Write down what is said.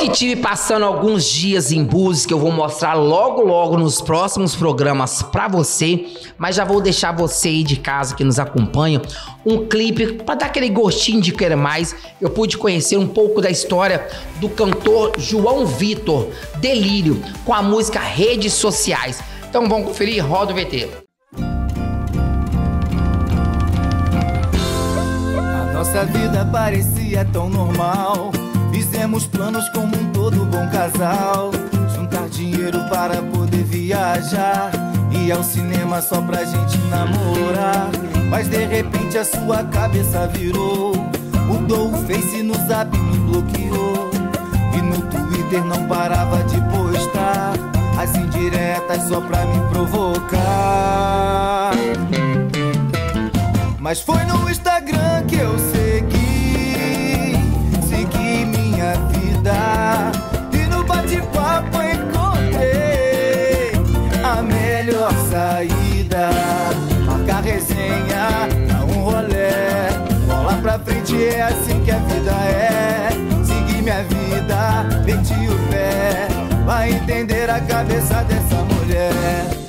que tive passando alguns dias em Búzios, que eu vou mostrar logo nos próximos programas pra você, mas já vou deixar você aí de casa que nos acompanha um clipe pra dar aquele gostinho de querer mais. Eu pude conhecer um pouco da história do cantor João Vitor, Delírio, com a música Redes Sociais. Então vamos conferir, roda o VT. A nossa vida parecia tão normal. Fizemos planos como um todo bom casal. Juntar dinheiro para poder viajar, ir ao cinema só pra gente namorar. Mas de repente a sua cabeça virou, mudou o Face, no Zap me bloqueou. E no Twitter não parava de postar as indiretas só pra me provocar. Mas foi no Instagram que eu segui minha vida, e no bate-papo encontrei a melhor saída. Marcar resenha, dar um rolé, bola pra frente, é assim que a vida é. Seguir minha vida, meti o pé, vai entender a cabeça dessa mulher.